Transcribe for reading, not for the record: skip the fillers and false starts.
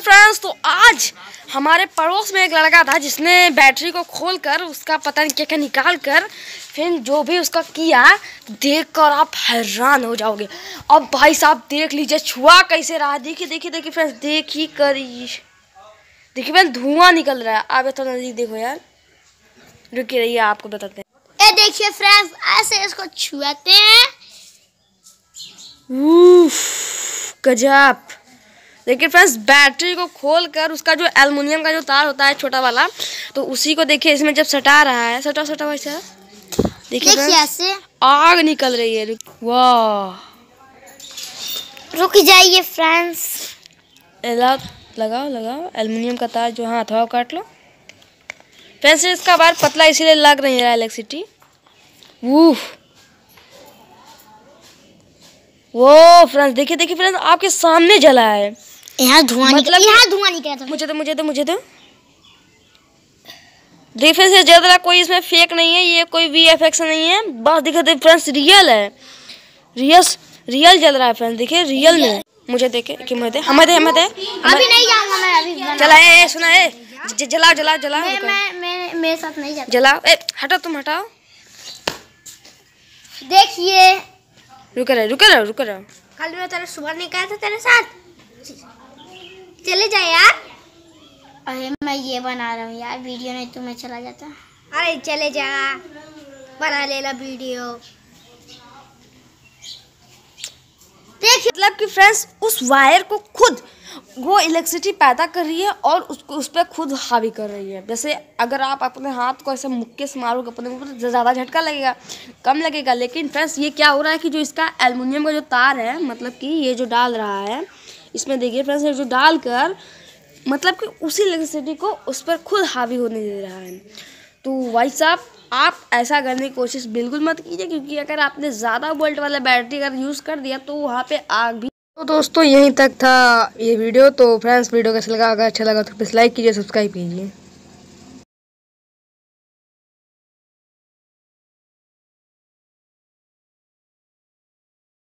Friends, तो आज हमारे पड़ोस में एक लड़का था जिसने बैटरी को खोलकर उसका पता नहीं क्या क्या निकाल कर फिर जो भी उसका किया देखकर आप हैरान हो जाओगे। अब भाई साहब देख लीजिए छुआ कैसे रहा। देखिए देखिए देखिए फ्रेंड्स, देखिए देखिए फ्रेंड्स धुआं निकल रहा है। आप थोड़ा नजदीक देखो यार, रुकिए रहिए आपको बताते हैं। ये देखिए फ्रेंड्स, ऐसे इसको छुआते हैं। गजब। देखिए फ्रेंड्स, बैटरी को खोलकर उसका जो एल्युमिनियम का जो तार होता है छोटा वाला, तो उसी को देखिए इसमें जब सटा रहा है, सटा सटा वैसा देखिए ऐसे आग निकल रही है। वाह, रुक जाइए फ्रेंड्स। लगाओ लगाओ एल्युमिनियम का तार जो हाथ हो काट लो फ्रेंड्स। इसका बार पतला इसीलिए लग नहीं रहा है इलेक्ट्रिसिटी। वो फ्रेंड्स देखिए देखिए फ्रेंड्स, आपके सामने जला है। यहाँ धुआं मतलब यहाँ धुआं निकला था। मुझे दो देखिए से ज्यादा कोई इसमें फेक नहीं है, ये कोई VFX नहीं है, बस दिखे फ्रेंड्स रियल है। रियल जल रहा है फ्रेंड्स, देखिए रियल में। मुझे देखे कि हमें दे अभी नहीं जाऊंगा मैं, अभी चला ए सुना ए जला मैं मेरे साथ नहीं जाता। जला ए हटाओ, तुम हटाओ। देखिए रुक रहा कल मैं तेरे सुबह नहीं कहा था तेरे साथ चले जा यार। अरे मैं ये बना रहा हूँ यार वीडियो, नहीं तो मैं चला जाता। अरे चले जा, बना लेना वीडियो। देखिए मतलब कि फ्रेंड्स उस वायर को खुद वो इलेक्ट्रिसिटी पैदा कर रही है और उसको उस पर खुद हावी कर रही है। जैसे अगर आप अपने हाथ को ऐसे मुक्के से मारोगे अपने ऊपर तो ज़्यादा झटका लगेगा, कम लगेगा। लेकिन फ्रेंड्स ये क्या हो रहा है कि जो इसका एल्युमिनियम का जो तार है, मतलब कि ये जो डाल रहा है इसमें, देखिए फ्रेंड्स ये जो डाल कर मतलब कि उसी इलेक्ट्रिसिटी को उस पर खुद हावी होने दे रहा है। तो भाई साहब आप ऐसा करने की कोशिश बिल्कुल मत कीजिए, क्योंकि अगर आपने ज़्यादा वोल्ट वाला बैटरी अगर यूज़ कर दिया तो वहाँ पे आग भी। तो दोस्तों यहीं तक था ये वीडियो। तो फ्रेंड्स वीडियो कैसा लगा, अगर अच्छा लगा तो प्लीज़ लाइक कीजिए, सब्सक्राइब कीजिए।